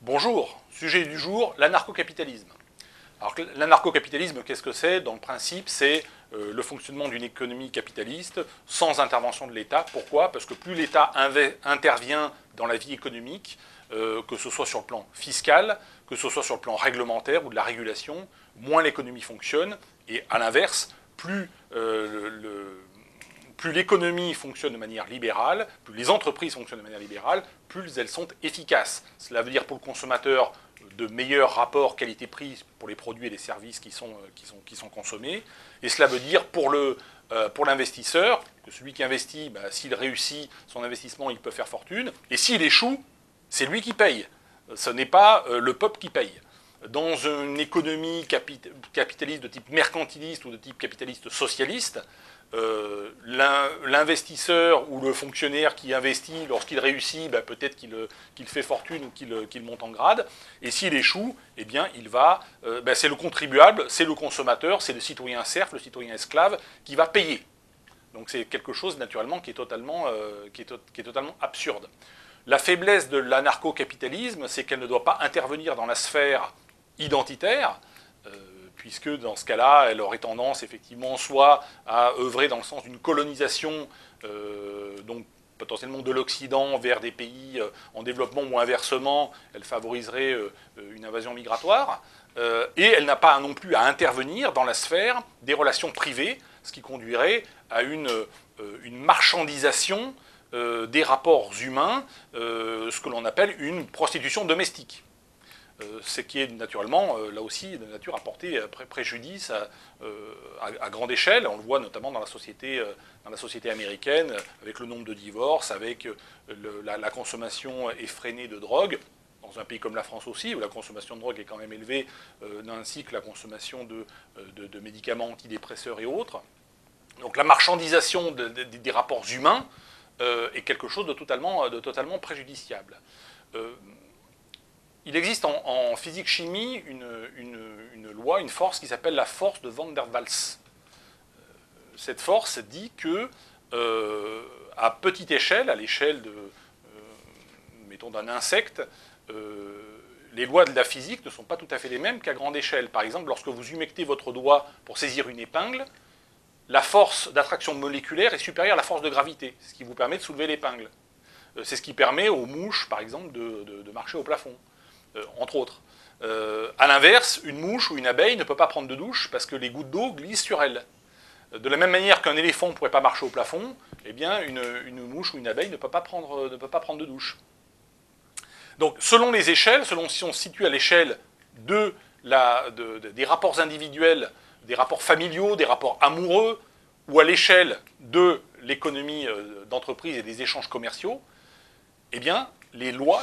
Bonjour, sujet du jour, l'anarcho-capitalisme. Alors l'anarcho-capitalisme, qu'est-ce que c'est? Dans le principe, c'est le fonctionnement d'une économie capitaliste sans intervention de l'État. Pourquoi? Parce que plus l'État intervient dans la vie économique, que ce soit sur le plan fiscal, que ce soit sur le plan réglementaire ou de la régulation, moins l'économie fonctionne. Et à l'inverse, plus l'économie fonctionne de manière libérale, plus les entreprises fonctionnent de manière libérale, plus elles sont efficaces. Cela veut dire pour le consommateur de meilleurs rapports qualité-prix pour les produits et les services qui sont consommés. Et cela veut dire pour l'investisseur, que celui qui investit, s'il réussit son investissement, il peut faire fortune. Et s'il échoue, c'est lui qui paye. Ce n'est pas le peuple qui paye. Dans une économie capitaliste de type mercantiliste ou de type capitaliste socialiste, l'investisseur ou le fonctionnaire qui investit, lorsqu'il réussit, peut-être qu'il fait fortune ou qu'il monte en grade. Et s'il échoue, eh bien, c'est le contribuable, c'est le consommateur, c'est le citoyen serf, le citoyen esclave qui va payer. Donc c'est quelque chose, naturellement, qui est totalement absurde. La faiblesse de l'anarcho-capitalisme, c'est qu'elle ne doit pas intervenir dans la sphère identitaire, puisque dans ce cas-là, elle aurait tendance effectivement soit à œuvrer dans le sens d'une colonisation, donc potentiellement de l'Occident vers des pays en développement, ou inversement, elle favoriserait une invasion migratoire, et elle n'a pas non plus à intervenir dans la sphère des relations privées, ce qui conduirait à une marchandisation des rapports humains, ce que l'on appelle une prostitution domestique. Ce qui est naturellement, là aussi, de nature à porter préjudice à grande échelle. On le voit notamment dans la société américaine, avec le nombre de divorces, avec la consommation effrénée de drogue. Dans un pays comme la France aussi, où la consommation de drogue est quand même élevée, ainsi que la consommation de médicaments antidépresseurs et autres. Donc la marchandisation des rapports humains est quelque chose de totalement préjudiciable. Il existe en physique-chimie une loi, une force qui s'appelle la force de Van der Waals. Cette force dit que, à petite échelle, à l'échelle mettons, d'un insecte, les lois de la physique ne sont pas tout à fait les mêmes qu'à grande échelle. Par exemple, lorsque vous humectez votre doigt pour saisir une épingle, la force d'attraction moléculaire est supérieure à la force de gravité, ce qui vous permet de soulever l'épingle. C'est ce qui permet aux mouches, par exemple, de marcher au plafond. Entre autres. A l'inverse, une mouche ou une abeille ne peut pas prendre de douche parce que les gouttes d'eau glissent sur elle. De la même manière qu'un éléphant ne pourrait pas marcher au plafond, eh bien une mouche ou une abeille ne peut pas prendre de douche. Donc selon les échelles, selon si on se situe à l'échelle des rapports individuels, des rapports familiaux, des rapports amoureux, ou à l'échelle de l'économie d'entreprise et des échanges commerciaux, eh bien les lois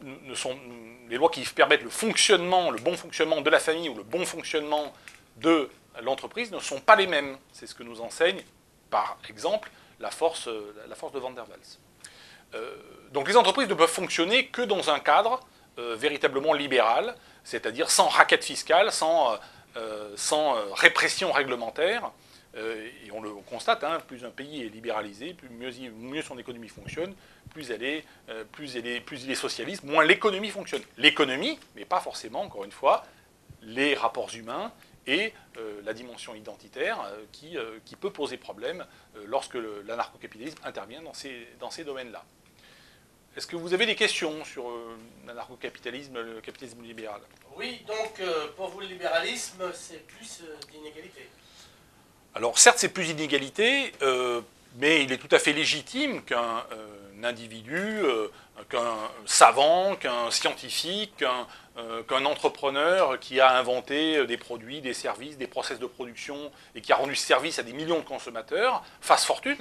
les lois qui permettent le bon fonctionnement de la famille ou le bon fonctionnement de l'entreprise ne sont pas les mêmes. C'est ce que nous enseigne, par exemple, la force de Van der Waals. Donc les entreprises ne peuvent fonctionner que dans un cadre véritablement libéral, c'est-à-dire sans raquette fiscale, sans répression réglementaire. Et on le constate, plus un pays est libéralisé, mieux son économie fonctionne, plus il est socialiste, moins l'économie fonctionne. L'économie, mais pas forcément, encore une fois, les rapports humains et la dimension identitaire qui peut poser problème lorsque l'anarcho-capitalisme intervient dans ces domaines-là. Est-ce que vous avez des questions sur l'anarcho-capitalisme, le capitalisme libéral? Oui, donc pour vous le libéralisme, c'est plus d'inégalité. Alors certes, c'est plus d'inégalité, mais il est tout à fait légitime qu'un individu, qu'un savant, qu'un scientifique, qu'un entrepreneur qui a inventé des produits, des services, des process de production et qui a rendu service à des millions de consommateurs fasse fortune.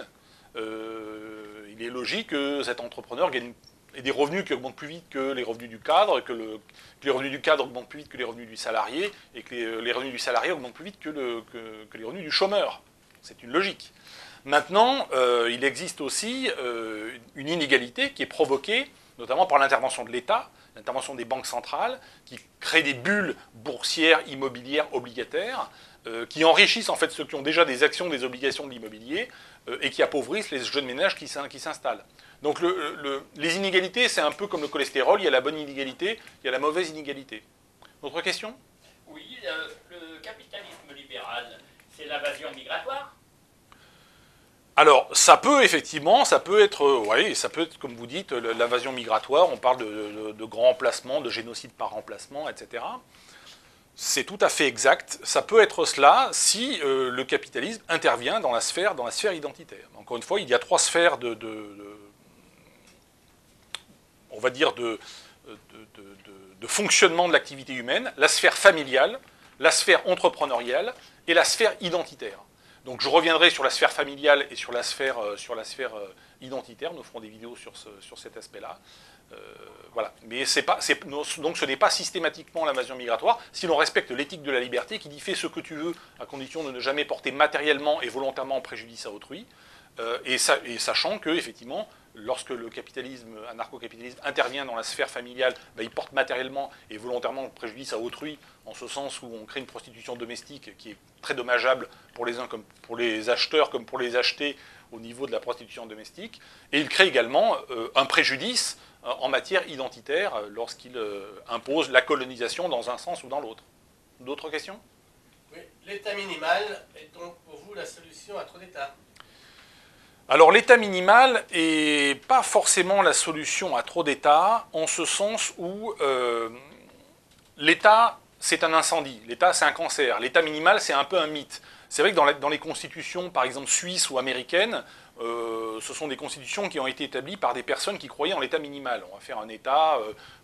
Il est logique que cet entrepreneur ait des revenus qui augmentent plus vite que les revenus du cadre, que les revenus du cadre augmentent plus vite que les revenus du salarié, et que les revenus du salarié augmentent plus vite que les revenus du chômeur. C'est une logique. Maintenant, il existe aussi une inégalité qui est provoquée notamment par l'intervention de l'État, l'intervention des banques centrales, qui créent des bulles boursières, immobilières, obligataires, qui enrichissent en fait ceux qui ont déjà des actions, des obligations de l'immobilier, et qui appauvrissent les jeunes ménages qui s'installent. Donc les inégalités, c'est un peu comme le cholestérol, il y a la bonne inégalité, il y a la mauvaise inégalité. Autre question? Oui, le capitalisme libéral, c'est l'invasion migratoire. Alors, ça peut effectivement, ça peut être, comme vous dites, l'invasion migratoire, on parle de grands remplacements, de génocide par remplacement, etc. C'est tout à fait exact. Ça peut être cela si le capitalisme intervient dans la sphère identitaire. Encore une fois, il y a trois sphères on va dire, de fonctionnement de l'activité humaine, la sphère familiale, la sphère entrepreneuriale et la sphère identitaire. Donc je reviendrai sur la sphère familiale et sur la sphère identitaire, nous ferons des vidéos sur cet aspect-là. Voilà. Mais donc ce n'est pas systématiquement l'invasion migratoire, si l'on respecte l'éthique de la liberté qui dit fais ce que tu veux à condition de ne jamais porter matériellement et volontairement préjudice à autrui, et sachant que, effectivement, lorsque le capitalisme, anarcho-capitalisme intervient dans la sphère familiale, il porte matériellement et volontairement préjudice à autrui, en ce sens où on crée une prostitution domestique qui est très dommageable pour les uns comme pour les acheteurs, comme pour les achetés au niveau de la prostitution domestique, et il crée également un préjudice en matière identitaire lorsqu'il impose la colonisation dans un sens ou dans l'autre. D'autres questions? Oui, l'État minimal est donc pour vous la solution à trop d'États? Alors l'État minimal n'est pas forcément la solution à trop d'États, en ce sens où l'État, c'est un incendie, l'État, c'est un cancer, l'État minimal, c'est un peu un mythe. C'est vrai que dans les constitutions, par exemple suisses ou américaines, ce sont des constitutions qui ont été établies par des personnes qui croyaient en l'État minimal. On va faire un État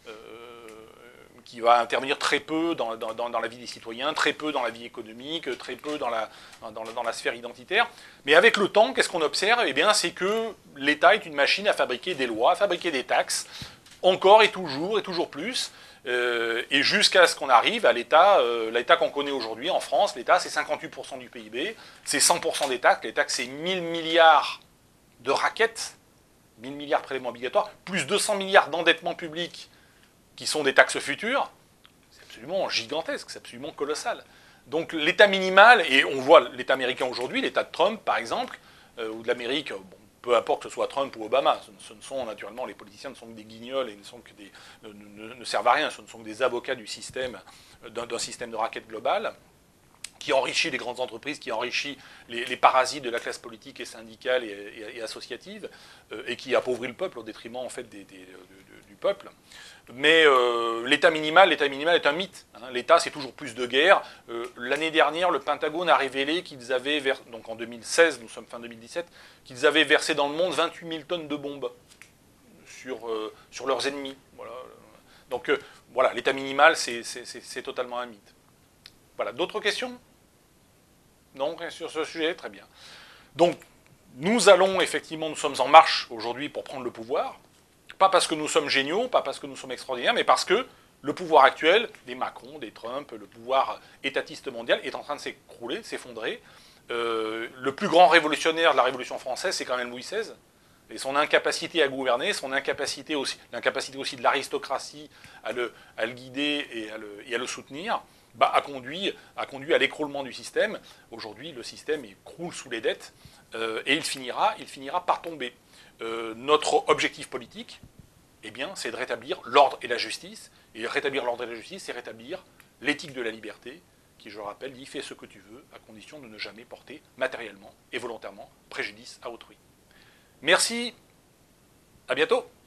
qui va intervenir très peu dans la vie des citoyens, très peu dans la vie économique, très peu dans la sphère identitaire. Mais avec le temps, qu'est-ce qu'on observe? Eh bien, c'est que l'État est une machine à fabriquer des lois, à fabriquer des taxes, encore et toujours plus, et jusqu'à ce qu'on arrive à l'État qu'on connaît aujourd'hui en France. L'État, c'est 58% du PIB, c'est 100% des taxes. Les taxes, c'est 1000 milliards de raquettes, 1000 milliards de prélèvements obligatoires, plus 200 milliards d'endettement public, qui sont des taxes futures. C'est absolument gigantesque, c'est absolument colossal. Donc l'État minimal, et on voit l'État américain aujourd'hui, l'État de Trump par exemple, ou de l'Amérique, bon, peu importe que ce soit Trump ou Obama, ce ne sont naturellement, les politiciens ne sont que des guignols et ne servent à rien, ce ne sont que des avocats du système, d'un système de raquette global, qui enrichit les grandes entreprises, qui enrichit les parasites de la classe politique et syndicale et associative, et qui appauvrit le peuple au détriment en fait du peuple. Mais l'État minimal est un mythe. Hein. L'État, c'est toujours plus de guerre. L'année dernière, le Pentagone a révélé qu'ils avaient, donc en 2016, nous sommes fin 2017, qu'ils avaient versé dans le monde 28 000 tonnes de bombes sur leurs ennemis. Voilà. Donc voilà, l'État minimal, c'est totalement un mythe. Voilà, d'autres questions? Non, sur ce sujet? Très bien. Donc, nous sommes en marche aujourd'hui pour prendre le pouvoir. Pas parce que nous sommes géniaux, pas parce que nous sommes extraordinaires, mais parce que le pouvoir actuel, des Macron, des Trump, le pouvoir étatiste mondial est en train de s'écrouler, de s'effondrer. Le plus grand révolutionnaire de la Révolution française, c'est quand même Louis XVI. Et son incapacité à gouverner, l'incapacité aussi de l'aristocratie à le guider et à le soutenir, a conduit à l'écroulement du système. Aujourd'hui, le système croule sous les dettes et il finira par tomber. Notre objectif politique, eh bien, c'est de rétablir l'ordre et la justice. Et rétablir l'ordre et la justice, c'est rétablir l'éthique de la liberté, qui, je le rappelle, dit fais ce que tu veux, à condition de ne jamais porter matériellement et volontairement préjudice à autrui. Merci, à bientôt.